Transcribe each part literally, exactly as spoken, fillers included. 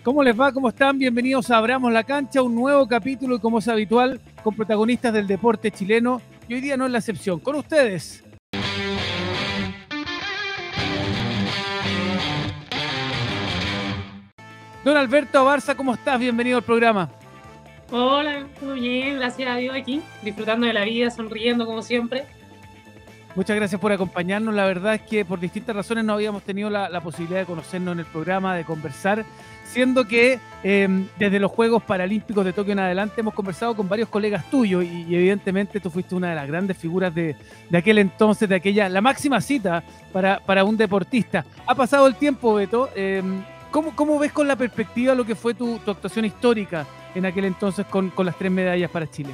¿Cómo les va? ¿Cómo están? Bienvenidos a Abramos la Cancha, un nuevo capítulo y como es habitual, con protagonistas del deporte chileno. Y hoy día no es la excepción. Con ustedes. Don Alberto Abarza, ¿cómo estás? Bienvenido al programa. Hola, muy bien, gracias a Dios aquí, disfrutando de la vida, sonriendo como siempre. Muchas gracias por acompañarnos. La verdad es que por distintas razones no habíamos tenido la, la posibilidad de conocernos en el programa, de conversar, siendo que eh, desde los Juegos Paralímpicos de Tokio en adelante hemos conversado con varios colegas tuyos y, y evidentemente tú fuiste una de las grandes figuras de, de aquel entonces, de aquella, la máxima cita para, para un deportista. Ha pasado el tiempo, Beto. Eh, ¿cómo, ¿Cómo ves con la perspectiva lo que fue tu, tu actuación histórica en aquel entonces con, con las tres medallas para Chile?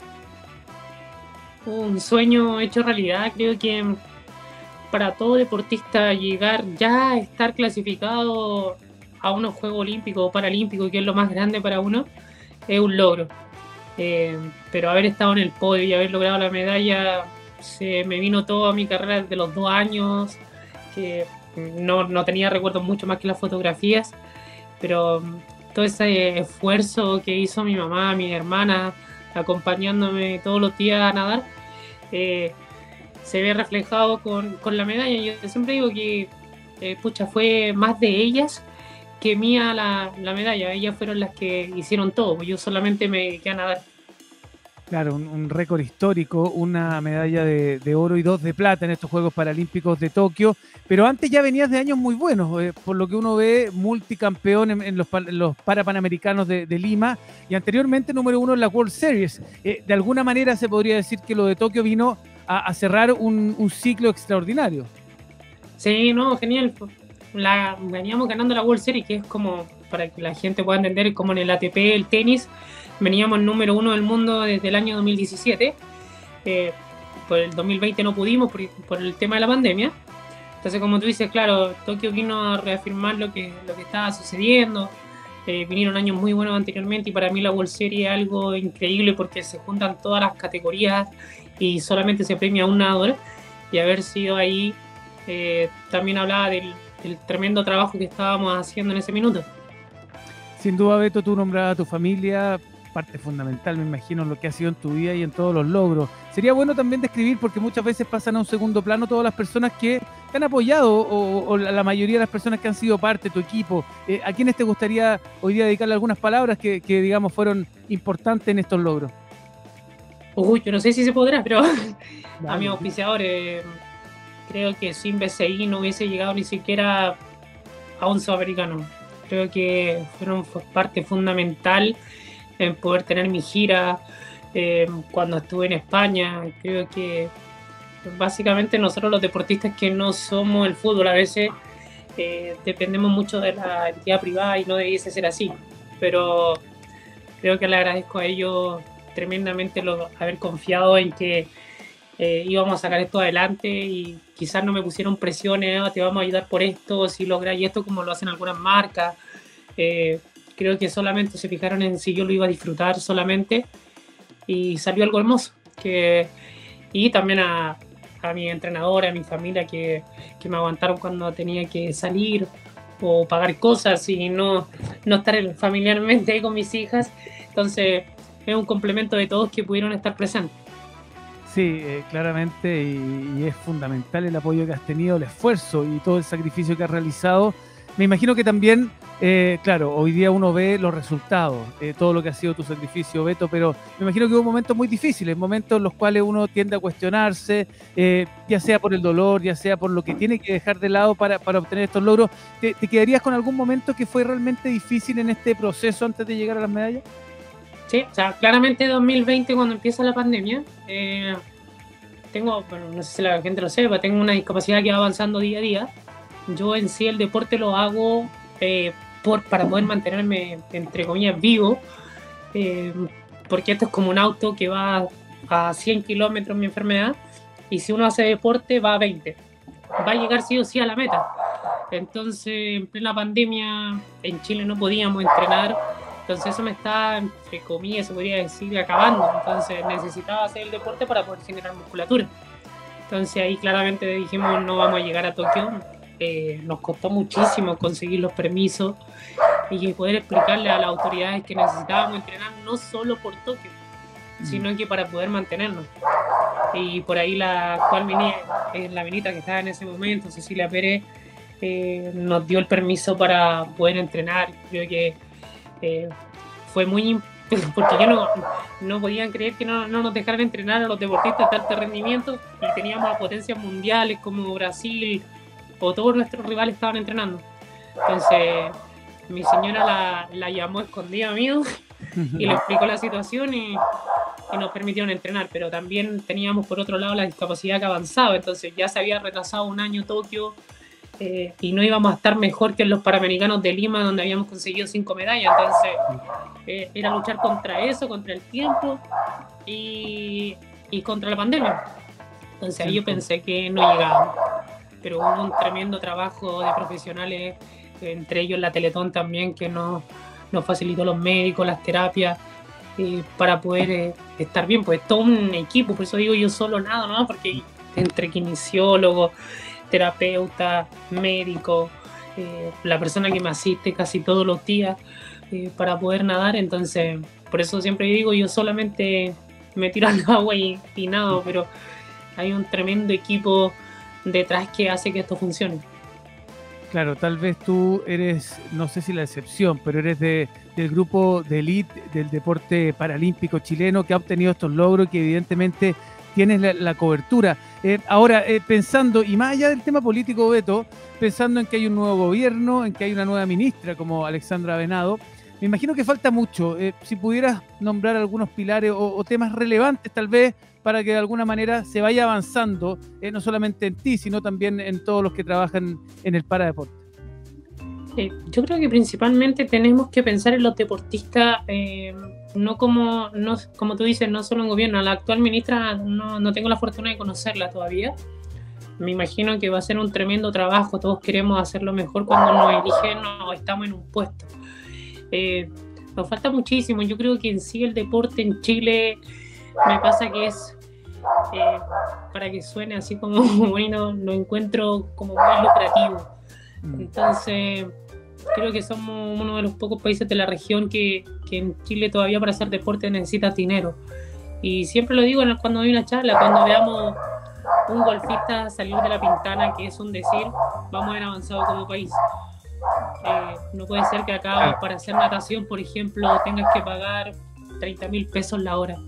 Un sueño hecho realidad. Creo que para todo deportista llegar ya a estar clasificado a unos Juegos Olímpicos o Paralímpicos, que es lo más grande para uno, es un logro. Eh, pero haber estado en el podio y haber logrado la medalla, se me vino toda mi carrera desde los dos años, que no, no tenía recuerdos mucho más que las fotografías, pero todo ese esfuerzo que hizo mi mamá, mi hermana, acompañándome todos los días a nadar, eh, se ve reflejado con, con la medalla. Yo siempre digo que eh, pucha, fue más de ellas que mía la, la medalla. Ellas fueron las que hicieron todo, yo solamente me dediqué a nadar. Claro, un, un récord histórico, una medalla de, de oro y dos de plata en estos Juegos Paralímpicos de Tokio, pero antes ya venías de años muy buenos, eh, por lo que uno ve, multicampeón en, en los, en los Parapanamericanos de, de Lima y anteriormente número uno en la World Series. Eh, de alguna manera se podría decir que lo de Tokio vino a, a cerrar un, un ciclo extraordinario. Sí, no, genial. La, veníamos ganando la World Series, que es como, para que la gente pueda entender, como en el A T P, el tenis. Veníamos número uno del mundo desde el año dos mil diecisiete. Eh, por el dos mil veinte no pudimos por, por el tema de la pandemia. Entonces, como tú dices, claro, Tokio vino a reafirmar lo que, lo que estaba sucediendo. Eh, vinieron años muy buenos anteriormente y para mí la World Series es algo increíble porque se juntan todas las categorías y solamente se premia a un nadador. Y haber sido ahí eh, también hablaba del, del tremendo trabajo que estábamos haciendo en ese minuto. Sin duda, Beto, tú nombrabas a tu familia, parte fundamental, me imagino, en lo que ha sido en tu vida y en todos los logros. Sería bueno también describir, porque muchas veces pasan a un segundo plano todas las personas que te han apoyado o, o la mayoría de las personas que han sido parte de tu equipo. Eh, ¿A quiénes te gustaría hoy día dedicarle algunas palabras que, que, digamos, fueron importantes en estos logros? Uy, yo no sé si se podrá, pero a mis auspiciadores, creo que sin B C I no hubiese llegado ni siquiera a un sudamericano. Creo que fueron parte fundamental en poder tener mi gira eh, cuando estuve en España. Creo que básicamente nosotros los deportistas que no somos el fútbol a veces eh, dependemos mucho de la entidad privada y no debiese ser así, pero creo que le agradezco a ellos tremendamente lo, haber confiado en que eh, íbamos a sacar esto adelante y quizás no me pusieron presiones, oh, te vamos a ayudar por esto, si logras esto, como lo hacen algunas marcas. eh, Creo que solamente se fijaron en si yo lo iba a disfrutar solamente y salió algo hermoso. Que, y también a, a mi entrenador, a mi familia que, que me aguantaron cuando tenía que salir o pagar cosas y no, no estar familiarmente ahí con mis hijas. Entonces es un complemento de todos que pudieron estar presentes. Sí, eh, claramente, y, y es fundamental el apoyo que has tenido, el esfuerzo y todo el sacrificio que has realizado. Me imagino que también, eh, claro, hoy día uno ve los resultados, eh, todo lo que ha sido tu sacrificio, Beto, pero me imagino que hubo momentos muy difíciles, momentos en los cuales uno tiende a cuestionarse, eh, ya sea por el dolor, ya sea por lo que tiene que dejar de lado para, para obtener estos logros. ¿Te, ¿Te quedarías con algún momento que fue realmente difícil en este proceso antes de llegar a las medallas? Sí, o sea, claramente dos mil veinte cuando empieza la pandemia, eh, tengo, bueno, no sé si la gente lo sepa, tengo una discapacidad que va avanzando día a día. Yo en sí el deporte lo hago eh, por, para poder mantenerme, entre comillas, vivo, eh, porque esto es como un auto que va a cien kilómetros mi enfermedad, y si uno hace deporte va a veinte. Va a llegar sí o sí a la meta. Entonces, en plena pandemia, en Chile no podíamos entrenar, entonces eso me está, entre comillas, se podría decir, acabando. Entonces necesitaba hacer el deporte para poder generar musculatura. Entonces ahí claramente dijimos, no vamos a llegar a Tokio. Eh, nos costó muchísimo conseguir los permisos y poder explicarle a las autoridades que necesitábamos entrenar no solo por Tokio, sino que para poder mantenernos. Y por ahí la actual ministra, la ministra que estaba en ese momento, Cecilia Pérez, eh, nos dio el permiso para poder entrenar. Creo que eh, fue muy porque yo no, no podían creer que no, no nos dejaran entrenar a los deportistas de alto rendimiento, y teníamos a potencias mundiales como Brasil o todos nuestros rivales estaban entrenando. Entonces mi señora la, la llamó escondida mío y le explicó la situación y, y nos permitieron entrenar, pero también teníamos por otro lado la discapacidad que avanzaba, entonces ya se había retrasado un año Tokio. Eh, y no íbamos a estar mejor que en los Panamericanos de Lima, donde habíamos conseguido cinco medallas. Entonces eh, era luchar contra eso, contra el tiempo y, y contra la pandemia. Entonces ahí yo pensé que no llegábamos, pero hubo un tremendo trabajo de profesionales, entre ellos la Teletón también, que nos, nos facilitó los médicos, las terapias, eh, para poder eh, estar bien. Pues todo un equipo, por eso digo yo solo nada, ¿no? Porque entre kinesiólogos, terapeuta, médico, eh, la persona que me asiste casi todos los días eh, para poder nadar. Entonces, por eso siempre digo, yo solamente me tiro al agua y, y nado, pero hay un tremendo equipo detrás que hace que esto funcione. Claro, tal vez tú eres, no sé si la excepción, pero eres de, del grupo de élite del deporte paralímpico chileno que ha obtenido estos logros y que evidentemente tienes la, la cobertura. Eh, ahora, eh, pensando, y más allá del tema político, Beto, pensando en que hay un nuevo gobierno, en que hay una nueva ministra como Alexandra Venado, me imagino que falta mucho. Eh, si pudieras nombrar algunos pilares o, o temas relevantes tal vez para que de alguna manera se vaya avanzando, eh, no solamente en ti, sino también en todos los que trabajan en el paradeporte. Eh, yo creo que principalmente tenemos que pensar en los deportistas, eh, no como, no, como tú dices, no solo en gobierno. A la actual ministra no, no tengo la fortuna de conocerla todavía. Me imagino que va a ser un tremendo trabajo. Todos queremos hacerlo mejor cuando nos eligen o estamos en un puesto. Eh, nos falta muchísimo. Yo creo que en sí el deporte en Chile me pasa que es, eh, para que suene así como bueno, lo encuentro como muy lucrativo. Entonces creo que somos uno de los pocos países de la región que, que en Chile todavía para hacer deporte necesitas dinero. Y siempre lo digo cuando doy una charla, cuando veamos un golfista salir de la Pintana, que es un decir, vamos a haber avanzado como país. Eh, no puede ser que acá para hacer natación, por ejemplo, tengas que pagar treinta mil pesos la hora.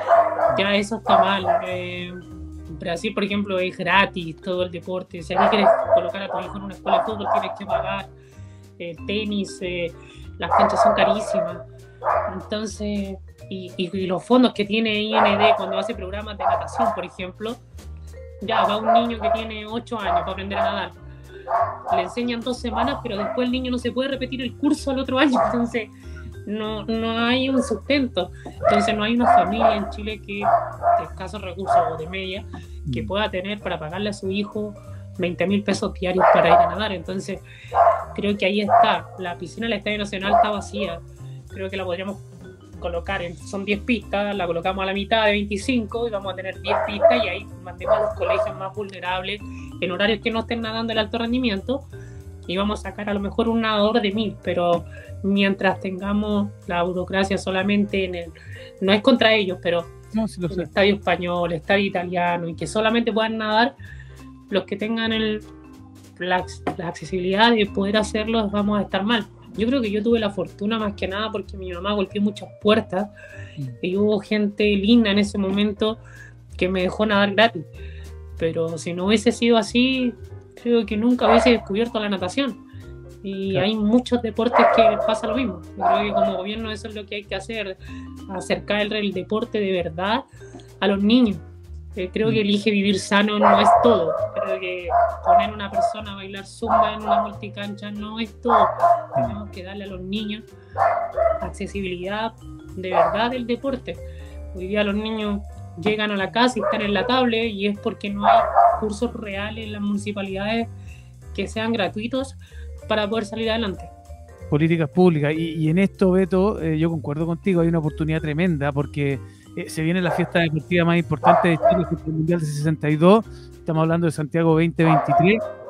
Ya eso está mal. Eh, en Brasil, por ejemplo, es gratis todo el deporte. Si aquí quieres colocar a tu hijo en una escuela de fútbol, tienes que pagar. Eh, tenis, eh, las canchas son carísimas. Entonces, y, y, y los fondos que tiene I N D cuando hace programas de natación, por ejemplo, ya va un niño que tiene ocho años para aprender a nadar. Le enseñan dos semanas, pero después el niño no se puede repetir el curso al otro año. Entonces, no, no hay un sustento. Entonces, no hay una familia en Chile que de escasos recursos o de media que pueda tener para pagarle a su hijo veinte mil pesos diarios para ir a nadar. Entonces, creo que ahí está. La piscina del Estadio Nacional está vacía. Creo que la podríamos colocar en, son diez pistas, la colocamos a la mitad de veinticinco y vamos a tener diez pistas, y ahí mandemos a los colegios más vulnerables en horarios que no estén nadando el alto rendimiento, y vamos a sacar a lo mejor un nadador de mil, pero mientras tengamos la burocracia solamente en el, no es contra ellos, pero no, sí lo sé. El estadio español, el estadio italiano, y que solamente puedan nadar los que tengan el, la, la accesibilidad de poder hacerlo, vamos a estar mal. Yo creo que yo tuve la fortuna más que nada porque mi mamá golpeó muchas puertas y hubo gente linda en ese momento que me dejó nadar gratis. Pero si no hubiese sido así, creo que nunca hubiese descubierto la natación. Y claro, hay muchos deportes que pasa lo mismo. Yo creo que como gobierno eso es lo que hay que hacer, acercar el, el deporte de verdad a los niños. Eh, creo que elige vivir sano no es todo. Creo que poner a una persona a bailar zumba en una multicancha no es todo. Tenemos que darle a los niños accesibilidad de verdad del deporte. Hoy día los niños llegan a la casa y están en la tablet, y es porque no hay cursos reales en las municipalidades que sean gratuitos para poder salir adelante. Políticas públicas. Y, y en esto, Beto, eh, yo concuerdo contigo, hay una oportunidad tremenda porque Eh, se viene la fiesta deportiva más importante de Chile, el Mundial de sesenta y dos, estamos hablando de Santiago veinte veintitrés,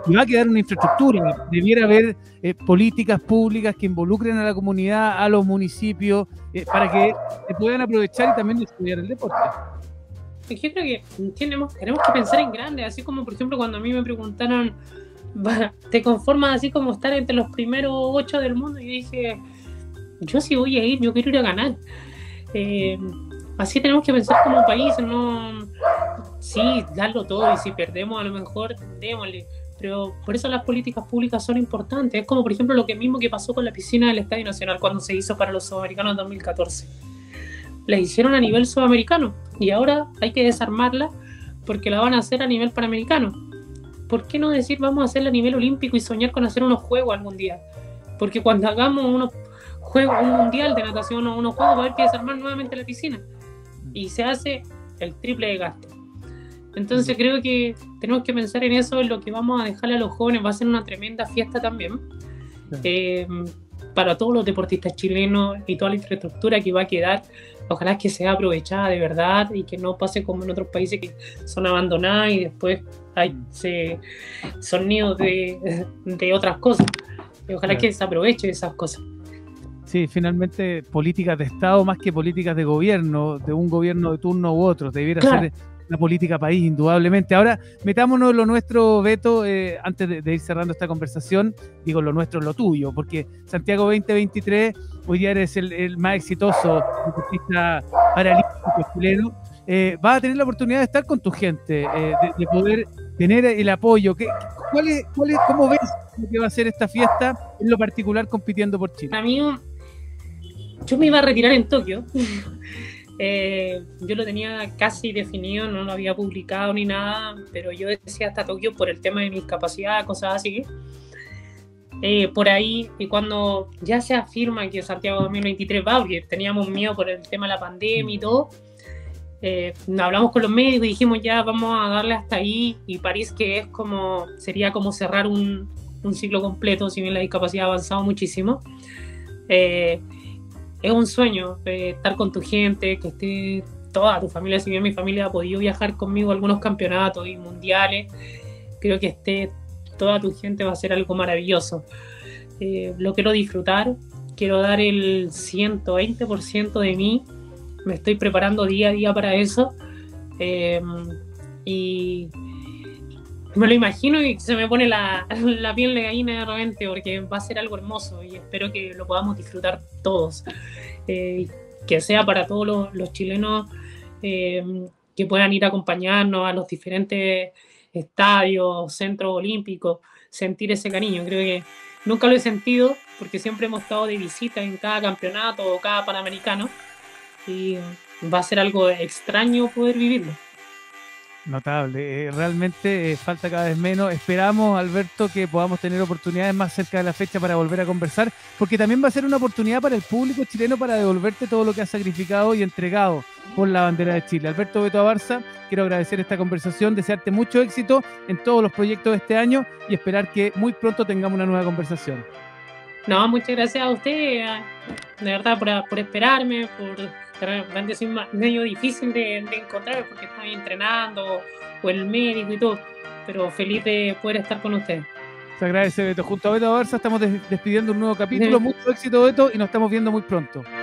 y va a quedar una infraestructura. Debiera haber eh, políticas públicas que involucren a la comunidad, a los municipios, eh, para que se puedan aprovechar y también desarrollar el deporte. Yo creo que tenemos, tenemos que pensar en grande, así como por ejemplo cuando a mí me preguntaron, ¿te conformas así como estar entre los primeros ocho del mundo? Y yo dije, yo sí voy a ir, yo quiero ir a ganar. Eh, así tenemos que pensar como país, no, sí, darlo todo, y si perdemos a lo mejor démosle, pero por eso las políticas públicas son importantes. Es como por ejemplo lo que mismo que pasó con la piscina del Estadio Nacional cuando se hizo para los Sudamericanos en dos mil catorce. La hicieron a nivel sudamericano y ahora hay que desarmarla porque la van a hacer a nivel panamericano. ¿Por qué no decir vamos a hacerla a nivel olímpico y soñar con hacer unos juegos algún día? Porque cuando hagamos unos juegos, un mundial de natación o unos juegos, va a haber que desarmar nuevamente la piscina y se hace el triple de gasto. Entonces creo que tenemos que pensar en eso, en lo que vamos a dejarle a los jóvenes. Va a ser una tremenda fiesta también. Sí. Eh, para todos los deportistas chilenos y toda la infraestructura que va a quedar, ojalá que sea aprovechada de verdad y que no pase como en otros países que son abandonadas y después hay, se, son nidos de, de otras cosas. Y ojalá claro. que se aproveche de esas cosas. Sí, finalmente políticas de Estado más que políticas de gobierno, de un gobierno de turno u otro, debiera claro. ser la política país, indudablemente. Ahora, metámonos en lo nuestro, Beto, eh, antes de, de ir cerrando esta conversación, digo lo nuestro, lo tuyo, porque Santiago veinte veintitrés, hoy día eres el, el más exitoso deportista paralímpico chileno, eh, vas a tener la oportunidad de estar con tu gente, eh, de, de poder tener el apoyo. ¿Qué, cuál es, cuál es, ¿Cómo ves lo que va a ser esta fiesta, en lo particular compitiendo por Chile? Amigo, yo me iba a retirar en Tokio. Eh, yo lo tenía casi definido, no lo había publicado ni nada, pero yo decía hasta Tokio por el tema de mi discapacidad, cosas así. Eh, por ahí, y cuando ya se afirma que Santiago dos mil veintitrés va, porque teníamos miedo por el tema de la pandemia y todo, eh, hablamos con los médicos y dijimos ya vamos a darle hasta ahí, y París, que es como, sería como cerrar un, un ciclo completo, si bien la discapacidad ha avanzado muchísimo. Eh, Es un sueño eh, estar con tu gente, que esté toda tu familia. Si bien mi familia ha podido viajar conmigo a algunos campeonatos y mundiales, creo que esté toda tu gente va a ser algo maravilloso. Eh, lo quiero disfrutar, quiero dar el ciento veinte por ciento de mí, me estoy preparando día a día para eso, eh, y me lo imagino y se me pone la, la piel de gallina de repente, porque va a ser algo hermoso y espero que lo podamos disfrutar todos, eh, que sea para todos los, los chilenos, eh, que puedan ir a acompañarnos a los diferentes estadios, centros olímpicos, sentir ese cariño. Creo que nunca lo he sentido porque siempre hemos estado de visita en cada campeonato o cada panamericano y va a ser algo extraño poder vivirlo. Notable, eh, realmente eh, falta cada vez menos. Esperamos, Alberto, que podamos tener oportunidades más cerca de la fecha para volver a conversar, porque también va a ser una oportunidad para el público chileno para devolverte todo lo que has sacrificado y entregado por la bandera de Chile. Alberto Beto Abarza, quiero agradecer esta conversación, desearte mucho éxito en todos los proyectos de este año y esperar que muy pronto tengamos una nueva conversación. No, muchas gracias a usted, de verdad, por, por esperarme, por... realmente es medio difícil de, de encontrar porque están entrenando o el médico y todo, pero feliz de poder estar con ustedes. Se agradece, Beto. Junto a Beto Abarza estamos des despidiendo un nuevo capítulo. Sí. Mucho éxito, Beto, y nos estamos viendo muy pronto.